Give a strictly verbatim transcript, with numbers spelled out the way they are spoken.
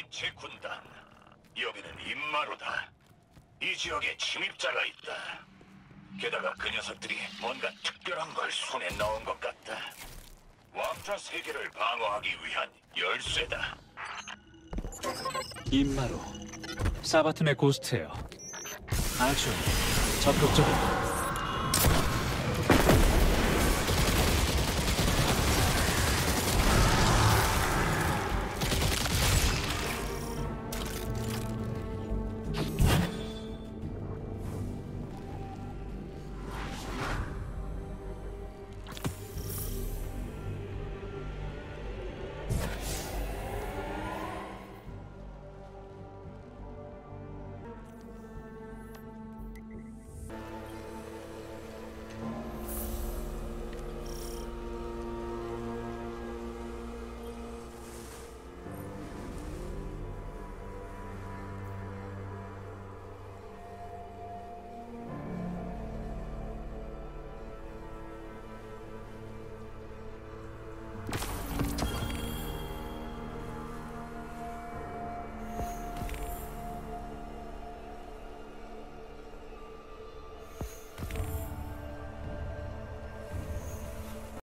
제 군단. 여기는 임마로다. 이 지역에 침입자가 있다. 게다가 그 녀석들이 뭔가 특별한 걸 손에 넣은 것 같다. 왕좌 세계를 방어하기 위한 열쇠다. 임마로 사바튼의 고스트예요. 아주 적극적이고